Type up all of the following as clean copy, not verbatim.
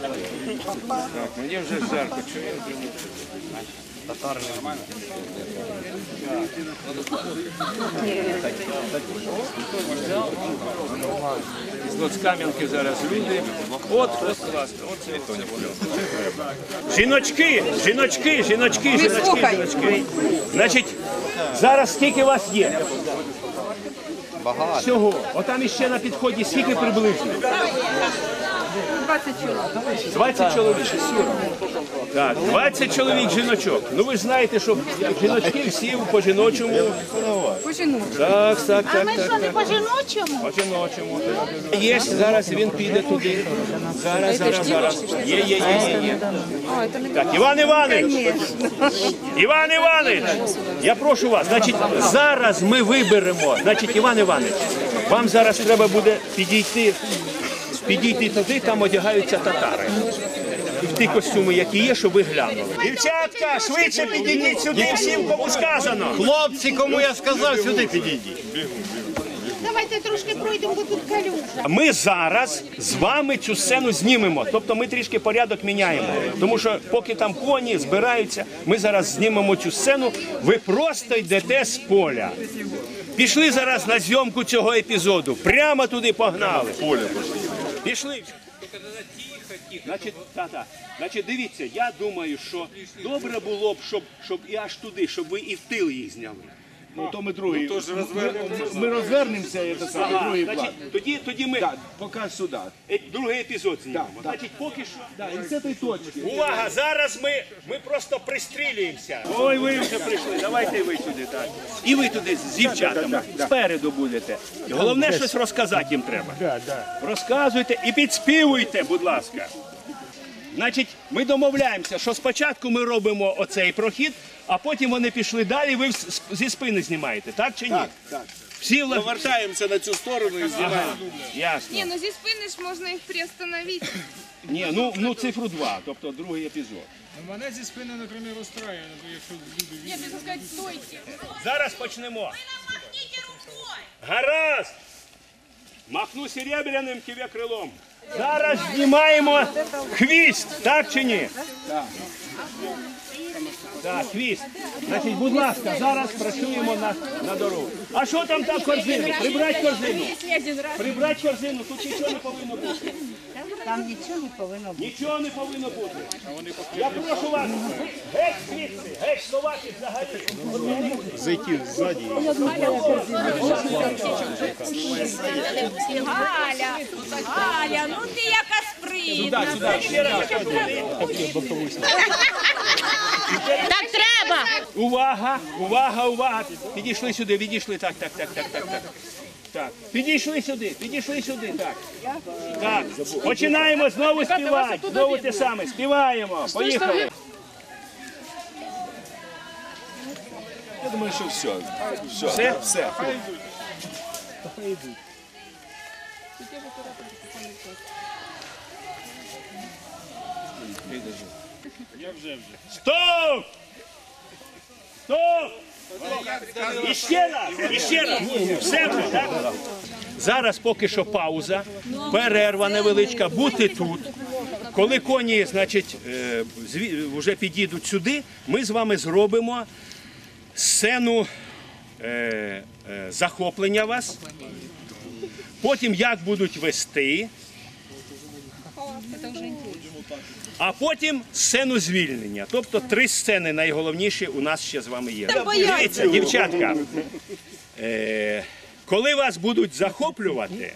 Так, мені вже жарко, чого я вже не татари нормально? З Луцкам'янки зараз люди. От, будь ласка, оце жіночки. Значить, зараз скільки вас є? Багато. Всього. Отам іще на підході скільки приблизно? 20 чоловік. 20 чоловік. Так, 20 чоловік жіночок. Ну ви ж знаєте, що жіночки всі по-жіночому. По-жіночому. Так. А ми що, не по-жіночому? По-жіночому. Є, зараз він піде туди. Зараз. Є. Так, Іван Іванович, я прошу вас, значить, зараз ми виберемо, значить, Іван Іванович, вам зараз треба буде підійти туди, там одягаються татари. В ті костюми, які є, щоб ви глянули. Дівчатка, швидше підійдіть сюди, всім кому сказано. Хлопці, кому я сказав, сюди підійдіть. Давайте трошки пройдемо, бо тут калюжа. Ми зараз з вами цю сцену знімемо, тобто ми трішки порядок міняємо. Тому що поки там коні збираються, ми зараз знімемо цю сцену, ви просто йдете з поля. Пішли зараз на зйомку цього епізоду, прямо туди погнали. Пішли. Значить, дивіться, я думаю, що добре було б, щоб і аж туди, щоб ви і в тил їх зняли. Ну, то ми другий. Ми розвернемося, і це саме другий план. Тоді ми Поки сюди. другий епізод знімемо. Значить, поки що... І з цієї точки. Увага, зараз ми просто пристрілюємося. Ой, ви вже прийшли, давайте і ви сюди, так. І ви туди з дівчатами, спереду будете. Головне, щось розказати їм треба. Розказуйте і підспівуйте, будь ласка. Значить, ми домовляємося, що спочатку ми робимо оцей прохід, а потім вони пішли далі, ви зі спини знімаєте, так чи ні? Так. Всі Повертаємося на цю сторону і знімаємо. Ясно. Не, ну зі спини ж можна їх приостановити. Ні, ну цифру 2, тобто другий епізод. Мене зі спини, наприклад, розстраює, якщо люди Ні, ти сказати, стойте. Зараз почнемо. Гаразд! Махну серебряним тебе крилом. Зараз знімаємо хвіст, так чи ні? Так, хвіст. Значить, будь ласка, зараз працюємо на дорогу. А що там корзина? Прибрать корзину. Прибрать корзину, тут нічого не повинно бути. Там нічого не повинно бути. Нічого не повинно бути. Я прошу вас, геть звідси, геть сховати взагалі. Зайти ззаді. Галя, ну ти яка спритна. Так треба. Увага. Підійшли сюди, відійшли. Так. Так, підійшли сюди, так. Так, починаємо знову співати, знову те саме, співаємо, поїхали. Я думаю, що все. Все? Стоп! Іще раз. Все вже, так? Зараз поки що пауза, перерва невеличка, бути тут. Коли коні, значить, вже підійдуть сюди, ми з вами зробимо сцену захоплення вас. Потім як будуть вести. А потім сцену звільнення. Тобто 3 сцени найголовніші у нас ще з вами є. Дивіться, дівчатка, коли вас будуть захоплювати,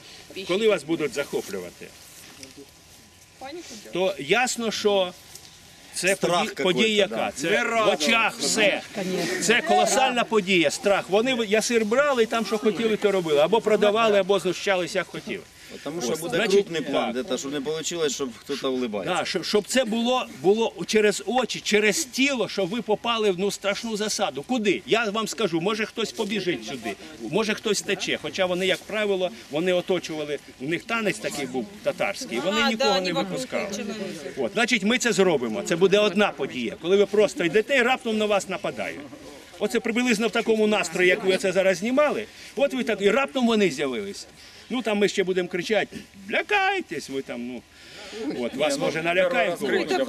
то ясно, що це подія яка? Це в очах все. Це колосальна подія, страх. Вони ясир брали і там, що хотіли, то робили. Або продавали, або знущалися, як хотіли. Тому що буде крупний план, щоб не вийшло, щоб хтось улибається. Так, щоб це було через очі, через тіло, щоб ви попали в страшну засаду. Куди? Я вам скажу, може хтось побіжить сюди, може хтось тече. Хоча вони, як правило, вони оточували, у них танець такий був татарський, вони нікого не випускали. Значить, ми це зробимо. Це буде одна подія, коли ви просто йдете і раптом на вас нападають. оце приблизно в такому настрої, як ви це зараз знімали, от ви так, і раптом вони з'явилися. Ну там ми ще будемо кричати, лякайтесь, ви там, ну. От, вас може налякаємо.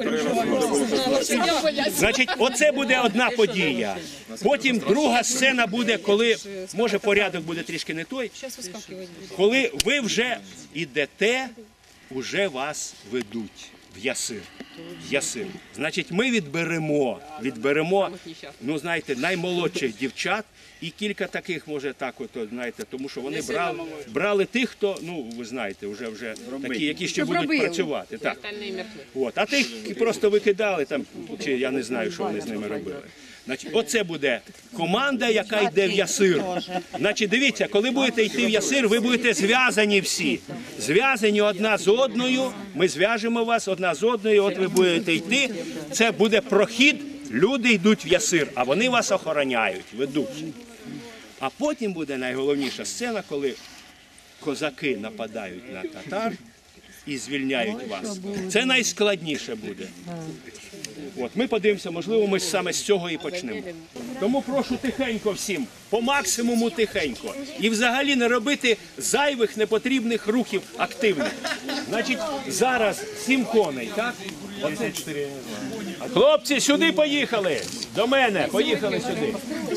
Значить, оце буде одна подія. Потім друга сцена буде, коли, може порядок буде трішки не той, коли ви вже йдете, вже вас ведуть в Ясир. Значить, ми відберемо, ну знаєте, наймолодших дівчат і кілька таких, може так, от, знаєте, тому що вони брали тих, хто, ну ви знаєте, вже такі, які ще будуть працювати. Так. От, а тих просто викидали там, чи я не знаю, що вони з ними робили. Значить, оце буде команда, яка йде в Ясир. Значить, дивіться, коли будете йти в Ясир, ви будете зв'язані всі. Зв'язані одна з одною, ми зв'яжемо вас одна з одною, от ви будете йти. Це буде прохід, люди йдуть в Ясир, а вони вас охороняють, ведуть. А потім буде найголовніша сцена, коли козаки нападають на татар і звільняють вас. Це найскладніше буде. От, ми подивимося, можливо, ми саме з цього і почнемо. Тому прошу тихенько всім, по максимуму тихенько. І взагалі не робити зайвих, непотрібних рухів активних. Значить, зараз 7 коней, так? Оце 4, я не знаю. Хлопці, сюди поїхали! До мене, поїхали сюди.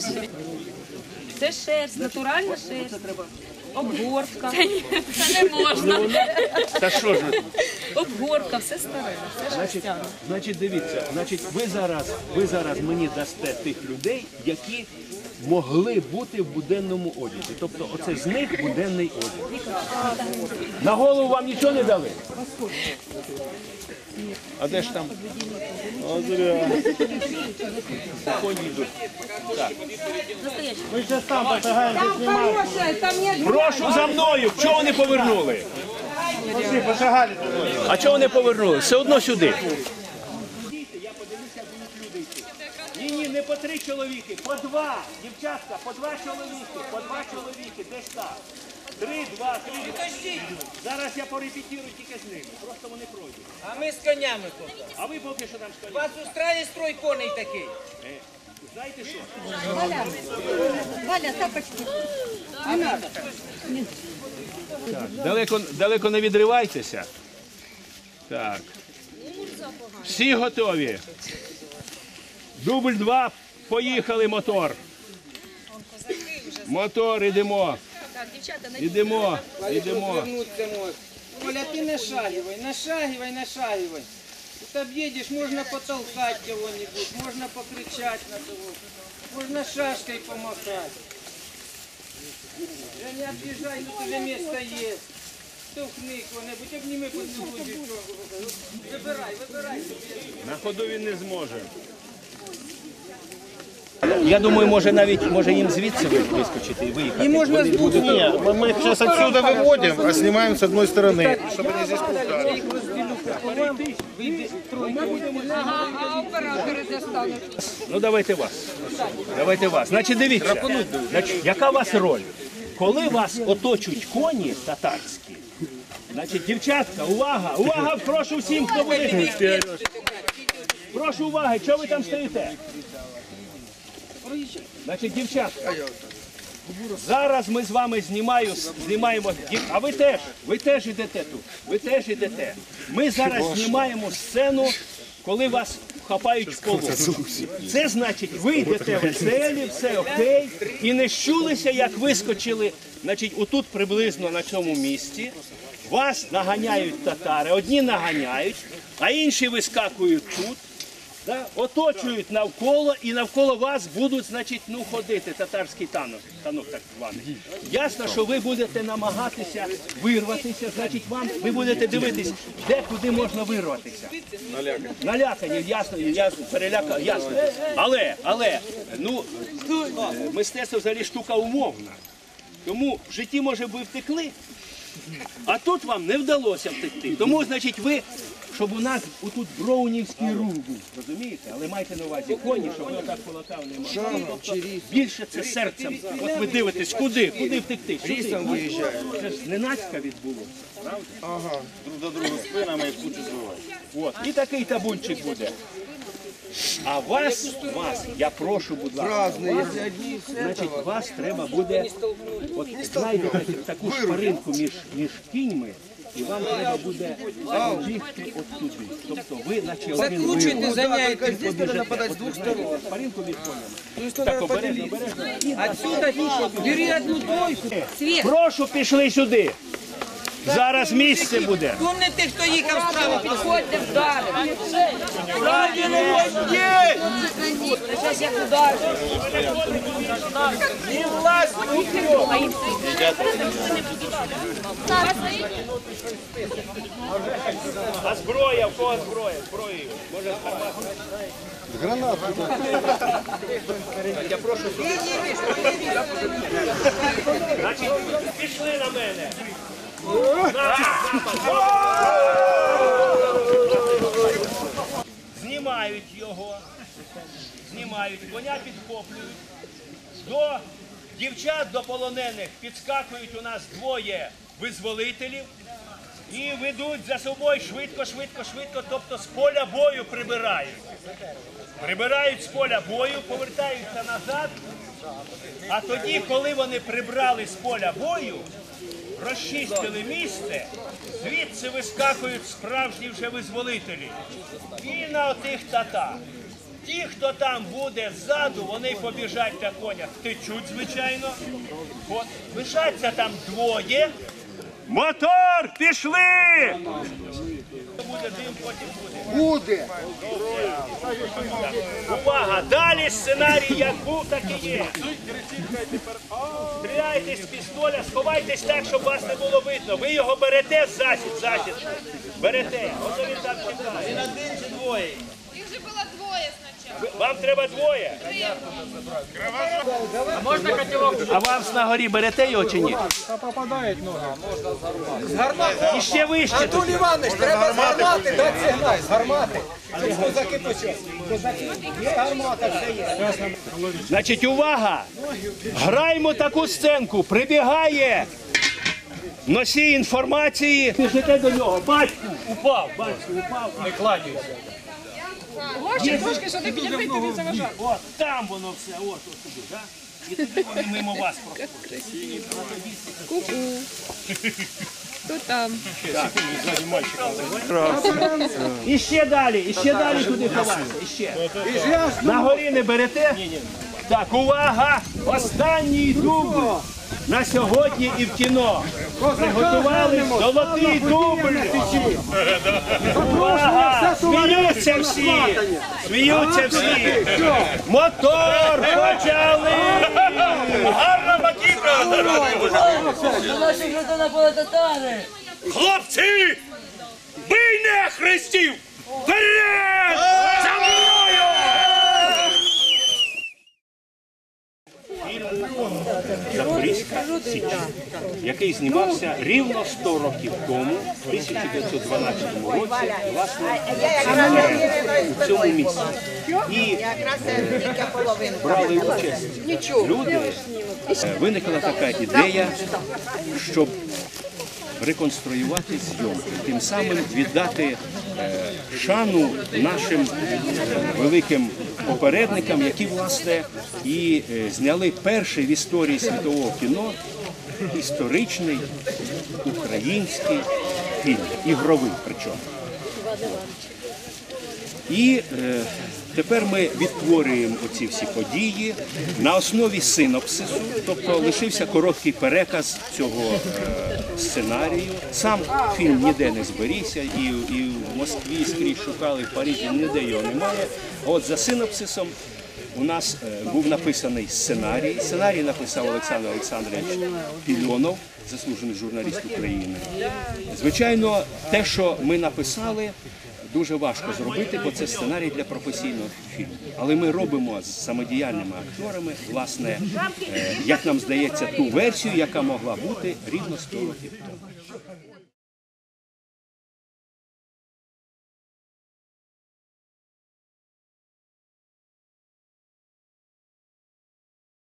Це шерсть, натуральна шерсть. Обгортка. Це не можна. Та що ж ви? Обгортка, все старе. Все шерстяне. Значить, дивіться, ви зараз мені дасте тих людей, які могли бути в буденному одязі. Тобто оце з них буденний одяг. На голову вам нічого не дали? А де ж там? Коні йдуть. Так. Прошу за мною. Чого вони повернули? А чого вони повернули? Все одно сюди. Я подивлюся, будуть люди йти. Ні, не по 3 чоловіки, по 2. Дівчатка, по 2 чоловіки, десь так. 3, 2, 3. Зараз я порепетірую тільки з ними. Просто вони пройдуть. А ми з конями тут. А ви поки що там У стоїть. вас устрає строй коней такий. Знаєте що? Валя, тапочки. Так, далеко не відривайтеся. Так. Всі готові. Дубль 2, поїхали, мотор. Мотор, ідемо. Ідемо. Вернуться можна. Оля, ти нашагивай. Тут объедешь, можно потолкать кого-нибудь, можно покричать на того, можно шашкой помахать. Да не объезжай, тут уже место есть. Штовхни кого-нибудь, обніми по цілу дівчонку. Вибирай. На ходу він не зможе. Я думаю, може їм звідси вискочити і виїхати. И можно с двух сторон. Мы их сейчас отсюда выводим, а снимаем с одной стороны, чтобы они здесь пускали. А оператори де стануть? Ну давайте вас. Значить, дивіться, яка у вас роль? Коли вас оточують коні татарські, значить, дівчатка, увага, прошу всім, хто буде. Прошу уваги, чого ви там стоїте? Значить, дівчатка, зараз ми з вами знімаємо, а ви теж йдете тут, Ми зараз знімаємо сцену, коли вас хапають в полон. Це значить, ви йдете веселі, все окей, і не щулися, як вискочили, значить, отут приблизно на цьому місці, вас наганяють татари, одні наганяють, а інші вискакують тут. Да? Оточують навколо і навколо вас будуть, значить, ходити, татарський танок так званий. Ясно, що ви будете намагатися вирватися, значить, ви будете дивитись, куди можна вирватися. Налякані, ясно, ясно. Але, мистецтво взагалі штука умовна. Тому в житті, може, ви втекли, а тут вам не вдалося втекти. Тому, значить, ви, щоб у нас отут броунівський рух був, розумієте? Але майте на увазі коні, щоб ви отак полотав не могли. Тобто більше це серцем. От ви дивитесь, куди втекти? Лісом виїжджають. Це ж зненацька відбулося, правда? Друг до друга спинами і кучу збивають. От. І такий табунчик буде. А вас, я прошу, будь ласка, значить, вас треба буде, от знайдете таку шпаринку між кіньми, і вам треба буде бігти от туди. Тобто ви, наче один Закручуйте, заняйте. Здесь надо нападать с двух сторон. шпаринку між конями. Так, обережно, обережно. Отсюда бери одну тройку. Прошу, пішли сюди. Зараз місце буде. Помните, хто їхав справа? Підходьте вдалі. Зараз як удар. А зброя, в кого зброя? Зброю. Може, гранату? Я прошу сюди. Значить, пішли на мене. Знімають його, коня підхоплюють. До дівчат, до полонених підскакують у нас двоє визволителів і ведуть за собою швидко, тобто з поля бою прибирають. Прибирають з поля бою, повертаються назад, а тоді, коли вони прибрали з поля бою, розчистили місце, звідси вискакують справжні вже визволителі. І на отих татах. Ті, хто там буде ззаду, вони побіжать на конях, втечуть, звичайно. От, лишаться там двоє. Мотор, пішли! Буде дим, потім буде. Увага! Далі сценарій як був, так і є. Стріляйте з пістоля, сховайтесь так, щоб вас не було видно. Ви його берете з засідку. Берете. Ото він там чекає. Він один чи двоє? Їх же було двоє спочатку. Вам треба двоє. А вам на горі берете його чи ні? Попадають ноги. І ще вище. Антон Іванович, треба з гармати дати сигнал, з гармати. Щоб козаки почали. Козаки, є гармата, все є. Значить, увага! Граємо таку сценку. Прибігає носій інформації. Біжите до нього. Батьку упав. Не кланяйся. Гоще трошки, що ти підійти, тобі заважав. От там воно все, от туди, так? І тоді вони мимо вас проходять. Хто там? І ще далі туди ховаємо. І ще. На горі не берете? Так, увага! Останній дубль на сьогодні і в кіно. Приготували золотий дубль. Увага! Сміються всі! Сміються всі! Мотор почали! Гарна макітра! Хлопці! Бий нехрестів! Вперед! За мною! Запорізька Січ, який знімався рівно 100 років тому, в 1912 році, власне, у цьому місці. І брали участь люди. Виникла така ідея, щоб реконструювати зйомки, тим самим віддати шану нашим великим попередникам, які, власне, і зняли перший в історії світового кіно історичний український фільм, ігровий причому. І тепер ми відтворюємо оці всі події на основі синопсису, тобто лишився короткий переказ цього сценарію. Сам фільм ніде не зберігся, і в Москві скрізь шукали, в Парижі ніде його немає. А от за синопсисом у нас був написаний сценарій. Сценарій написав Олександр Олександрович Пільонов, заслужений журналіст України. Звичайно, те, що ми написали, дуже важко зробити, бо це сценарій для професійного фільму. Але ми робимо з самодіяльними акторами, власне, як нам здається, ту версію, яка могла бути рівно 100 років тому.